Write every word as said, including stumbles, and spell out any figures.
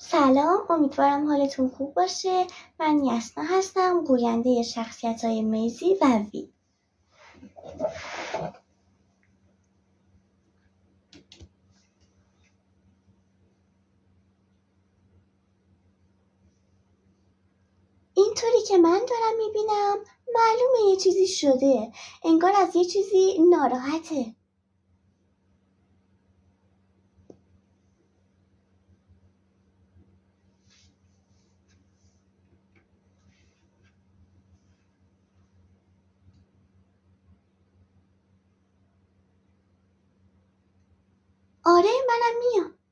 سلام، امیدوارم حالتون خوب باشه. من یسنا هستم، گوینده شخصیت‌های میزی و وی. اینطوری که من دارم میبینم معلومه یه چیزی شده، انگار از یه چیزی ناراحته. آره منم میام.